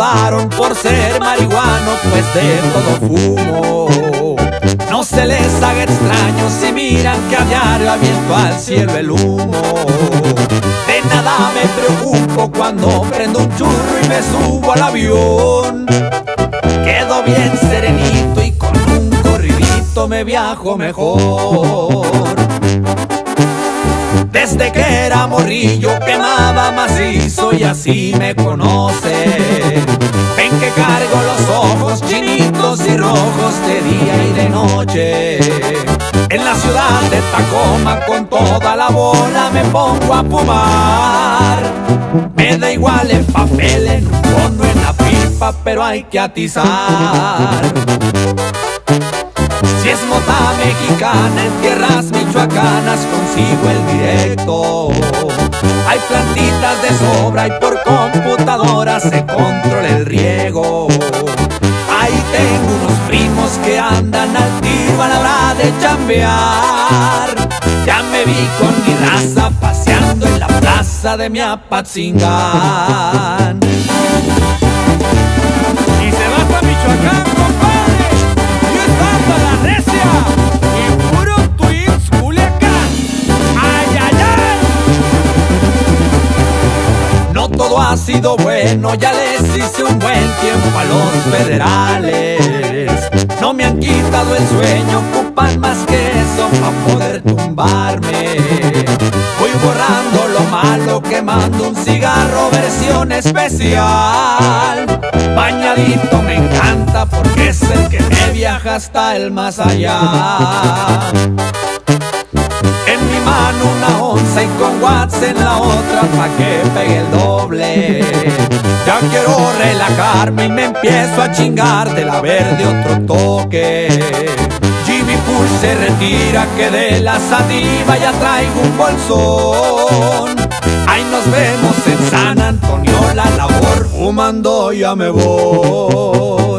apodaron por ser marihuano, pues de todo fumo. No se les haga extraño si miran que a diario aviento al cielo el humo. De nada me preocupo cuando prendo un churro y me subo al avión. Quedo bien serenito y con un corridito me viajo mejor. Desde que era morrillo quemaba macizo y así me conocen. Ven que cargo los ojos chinitos y rojos de día y de noche. En la ciudad de Tacoma con toda la bola me pongo a fumar. Me da igual el papel, en un fondo, en la pipa, pero hay que atizar. Si es mota mexicana en tierras michoacanas consigo el directo. Hay plantitas de sobra y por computadora se controla el riego. Ahí tengo unos primos que andan al tiro a la hora de chambear. Ya me vi con mi raza paseando en la plaza de Miapatzingán. Y se va para Michoacán, compadre. Y está para la recia y puro Twins Culiacán. ¡Ay, ay, ay! No todo ha sido bueno, ya les hice un buen tiempo a los federales. No me han quitado el sueño, ocupan más que eso para poder tumbarme. Voy borrando lo malo, quemando un cigarro versión especial. Bañadito me encanta porque es el que me viaja hasta el más allá. En mi mano una onza y con watts en la otra pa' que pegue el doble. Ya quiero relajarme y me empiezo a chingar de la verde otro toque. Jimmy Pool se retira que de la sativa ya traigo un bolsón. Ahí nos vemos en San Antonio, la labor fumando ya me voy.